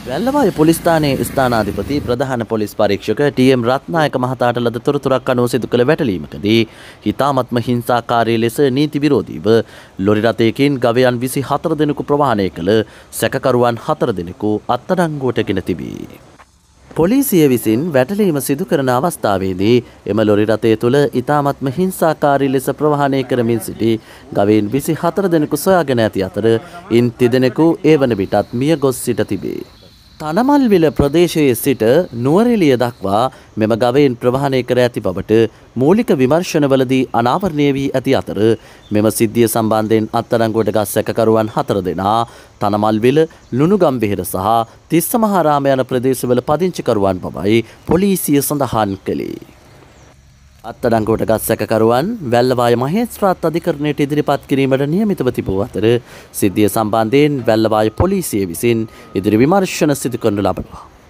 Wellawaya police ස්ථානයේ ස්ථානාධිපති ප්‍රධාන police පරීක්ෂක TM. Ratnayake මහතාට ලද තොරතුරක් අනුව සිදු කළ වැටලීමකදී හිතාමත්ම හිංසාකාරී ලෙස නීති විරෝධීව ලොරි රථයකින් ගවයන් 24 දෙනෙකු ප්‍රවාහනය කළ සැකකරුවන් 4 දෙනෙකු අත්අඩංගුවට ගෙන තිබේ. පොලිසිය විසින් වැටලීම සිදු කරන අවස්ථාවේදී එම ලොරි රථය තුළ ඉතාමත්ම හිංසාකාරී ලෙස ප්‍රවාහනය කරමින් සිටි ගවයන් 24 දෙනෙකු සොයාගෙන ඇති අතර ඉන් 30 දෙනෙකු ඒ වන විටත් මිය ගොස් සිට තිබේ. තනමල්විල ප්‍රදේශයේ සිට නුවරඑළිය දක්වා මෙම ගවයන් ප්‍රවාහනය කර ඇති බවට මූලික විමර්ශනවලදී අනාවරණය වී ඇති අතර මෙම සිද්ධිය සම්බන්ධයෙන් අත්අඩංගුවට ගත් සැකකරුවන් 4 දෙනා තනමල්විල ලුණුගම්බෙහෙර සහ තිස්සමහාරාම යන ප්‍රදේශවල පදිංචිකරුවන් බවයි පොලිසිය සඳහන් කළේ. අත්අඩංගුවට ගත් සැකකරුවන් වැල්ලවාය මහේස්ත්‍රාත් අධිකරණයට ඉදිරිපත් කිරීමට නියමිතව තිබූ අතර සිද්ධිය සම්බන්ධයෙන් වැල්ලවාය පොලිසිය විසින් ඉදිරි විමර්ශන සිදු කරනු ලබනවා.